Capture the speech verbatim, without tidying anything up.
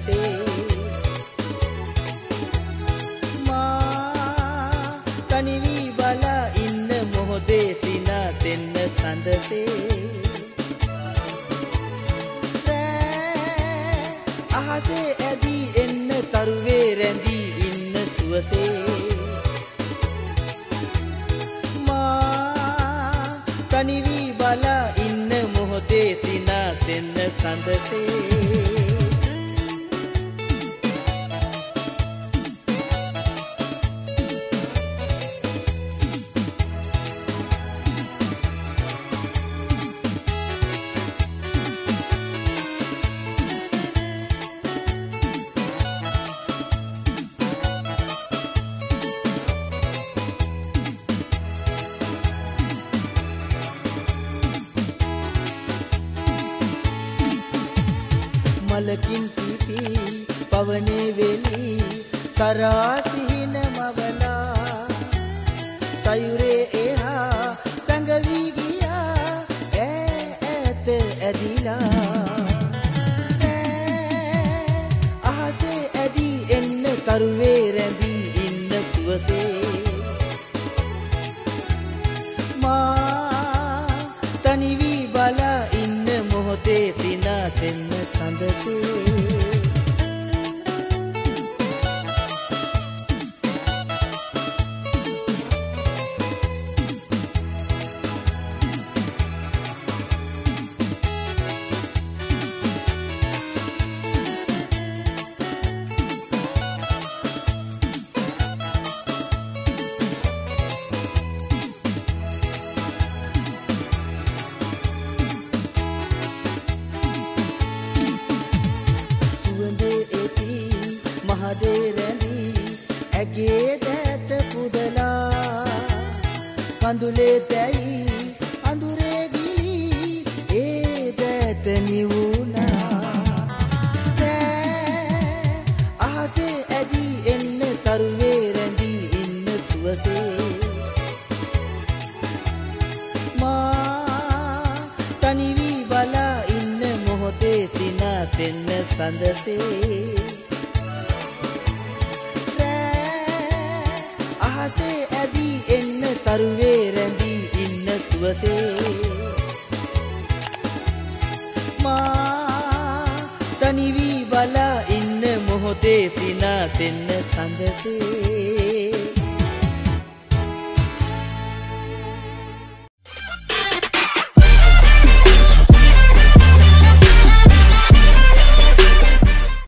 සුවසේ මා තනි වී බලා ඉන්න මොහොතේ සිනාසෙන්න සඳසේ අහසේ ඇදී එන්න තරුවේ රැඳී ඉන්න සුවසේ මා තනි වී බලා ඉන්න මොහොතේ සිනාසෙන්න සඳසේ මලකින් පිපි පවනේ වෙලි සරාසිහින මවලා සයුරේ එහා සංගවි ගියා ඈ ඈත ඇදිලා අහසේ ඇදී එන්න තරුවේ රැඳී ඉන්න සුවසේ මා තනි වී බලා ඉන්න මොහොතේ සිනාසෙන්න සඳසේ මහදේ රැඳී ඇගේ දැත පුදලා කඳුලේ දැයි අඳුරේ ගිලී ඒ දැත නිවුණා අහසේ ඇදී එන්න තරුවේ රැඳී ඉන්න සුවසේ මා තනි වී බලා ඉන්න මොහොතේ සිනාසෙන්න සඳසේ අහසේ ඇදී එන්න තරුවේ රැඳී ඉන්න සුවසේ මා තනි වී බලා ඉන්න මොහොතේ සිනාසෙන්න සඳසේ